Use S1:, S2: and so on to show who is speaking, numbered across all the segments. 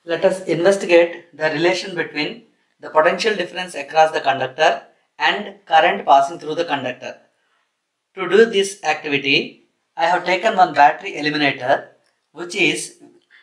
S1: Let us investigate the relation between the potential difference across the conductor and current passing through the conductor. To do this activity, I have taken one battery eliminator which is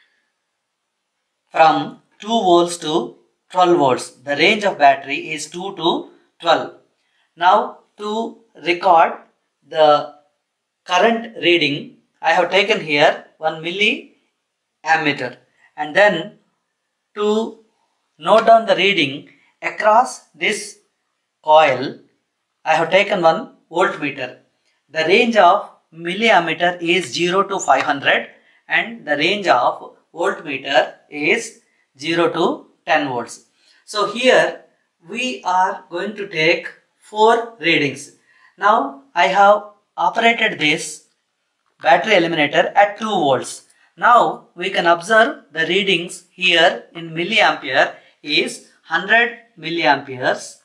S1: from 2 volts to 12 volts. The range of battery is 2 to 12. Now to record the current reading, I have taken here 1 milliammeter, and then to note down the reading across this coil, I have taken one voltmeter. The range of milliammeter is 0 to 500 and the range of voltmeter is 0 to 10 volts. So here we are going to take 4 readings. Now I have operated this battery eliminator at 2 volts. Now we can observe the readings here in milliampere is 100 milliamperes,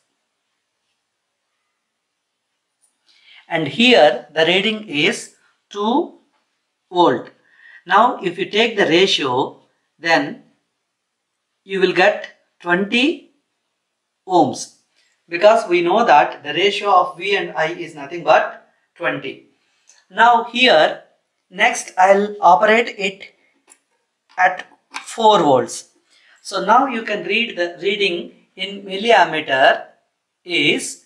S1: and here the reading is 2 volt. Now if you take the ratio, then you will get 20 ohms, because we know that the ratio of V and I is nothing but 20. Now here next I'll operate it at 4 volts. So now you can read the reading in milliammeter is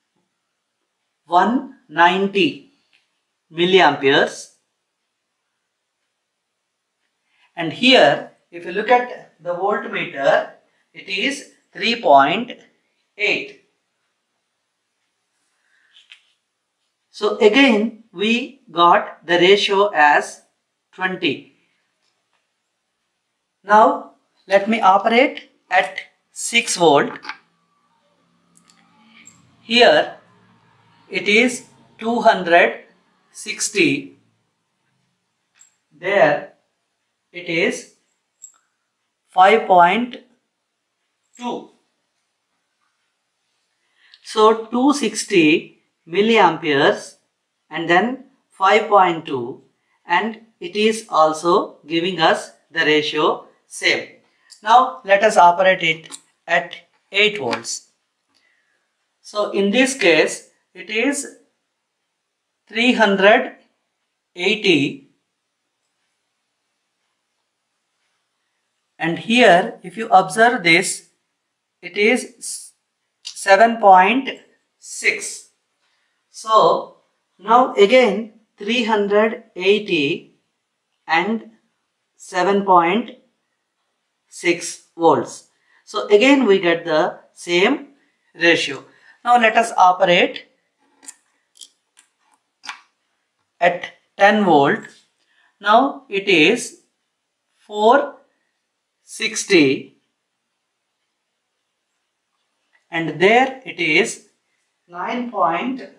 S1: 190 milliamperes, and here if you look at the voltmeter, it is 3.8. So again we got the ratio as 20. Now let me operate at 6 volt. Here it is 260. There it is 5.2. So 260 milliamperes and then 5.2, and it is also giving us the ratio same. Now let us operate it at 8 volts. So in this case it is 380, and here if you observe this, it is 7.6. So now again 380 and 7.6 volts. So again we get the same ratio. Now let us operate at 10 volt. Now it is 460, and there it is 9.2.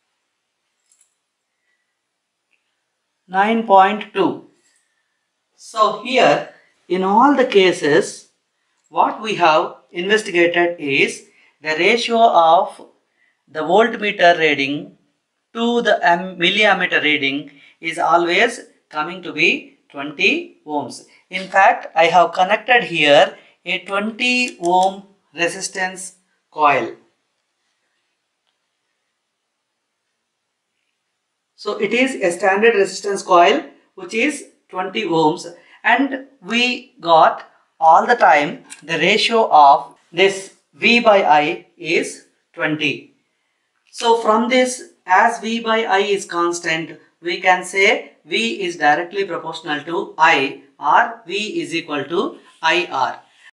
S1: So here in all the cases what we have investigated is the ratio of the voltmeter reading to the milliammeter reading is always coming to be 20 ohms. In fact, I have connected here a 20 ohm resistance coil. So it is a standard resistance coil which is 20 ohms, and we got all the time the ratio of this V by I is 20. So from this, as V by I is constant, we can say V is directly proportional to I, or V is equal to IR.